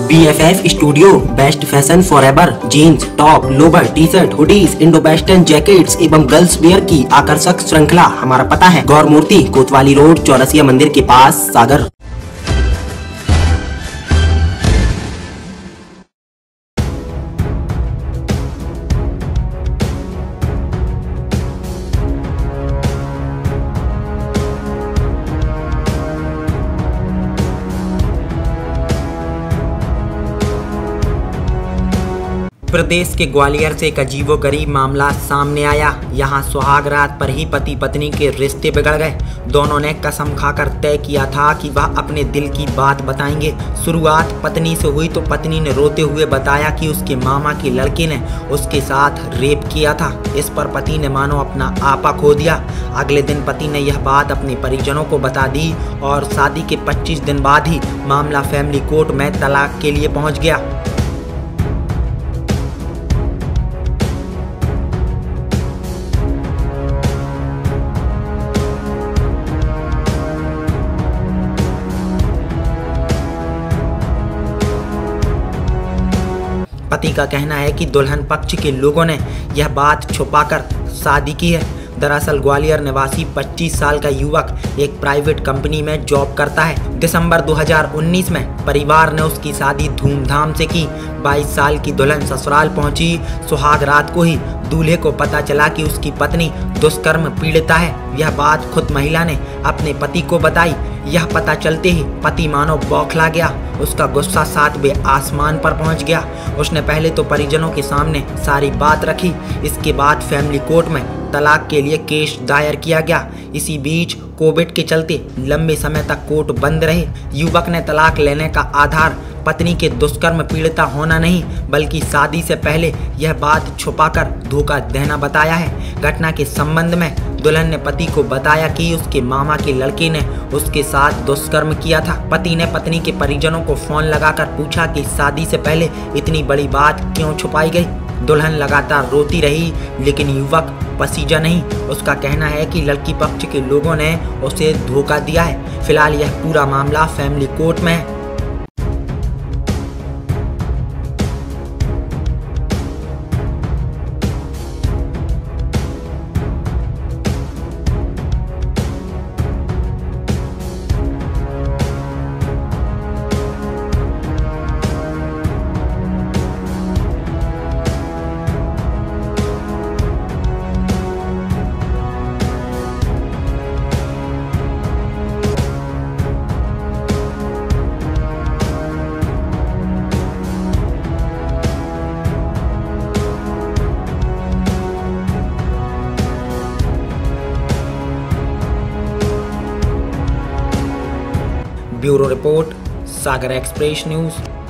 BFF studio best fashion forever jeans, top, lower, T shirt, hoodies, Indo western jackets एवं girls wear की आकर्षक श्रृंखला। हमारा पता है गौर मूर्ति, कोतवाली रोड, चौरसिया मंदिर के पास, सागर। प्रदेश के ग्वालियर से एक अजीबोगरीब मामला सामने आया। यहाँ सुहाग रात पर ही पति पत्नी के रिश्ते बिगड़ गए। दोनों ने कसम खाकर तय किया था कि वह अपने दिल की बात बताएंगे। शुरुआत पत्नी से हुई तो पत्नी ने रोते हुए बताया कि उसके मामा की लड़के ने उसके साथ रेप किया था। इस पर पति ने मानो अपना आपा खो दिया। अगले दिन पति ने यह बात अपने परिजनों को बता दी और शादी के 25 दिन बाद ही मामला फैमिली कोर्ट में तलाक के लिए पहुँच गया। पति का कहना है कि दुल्हन पक्ष के लोगों ने यह बात छुपाकर शादी की है। दरअसल ग्वालियर निवासी 25 साल का युवक एक प्राइवेट कंपनी में जॉब करता है। दिसंबर 2019 में परिवार ने उसकी शादी धूमधाम से की। 22 साल की दुल्हन ससुराल पहुंची। सुहाग रात को ही दूल्हे को पता चला कि उसकी पत्नी दुष्कर्म पीड़िता है। यह बात खुद महिला ने अपने पति को बताई। यह पता चलते ही पति मानो बौखला गया। उसका गुस्सा 7वें आसमान पर पहुंच गया। उसने पहले तो परिजनों के सामने सारी बात रखी। इसके बाद फैमिली कोर्ट में तलाक के लिए केस दायर किया गया। इसी बीच कोविड के चलते लंबे समय तक कोर्ट बंद रहे। युवक ने तलाक लेने का आधार पत्नी के दुष्कर्म पीड़िता होना नहीं बल्कि शादी से पहले यह बात छुपाकर धोखा देना बताया है। घटना के संबंध में दुल्हन ने पति को बताया कि उसके मामा के लड़के ने उसके साथ दुष्कर्म किया था। पति ने पत्नी के परिजनों को फोन लगाकर पूछा कि शादी से पहले इतनी बड़ी बात क्यों छुपाई गई। दुल्हन लगातार रोती रही लेकिन युवक पसीजा नहीं। उसका कहना है कि लड़की पक्ष के लोगों ने उसे धोखा दिया है। फिलहाल यह पूरा मामला फैमिली कोर्ट में है। Bureau report, Sagar Express news.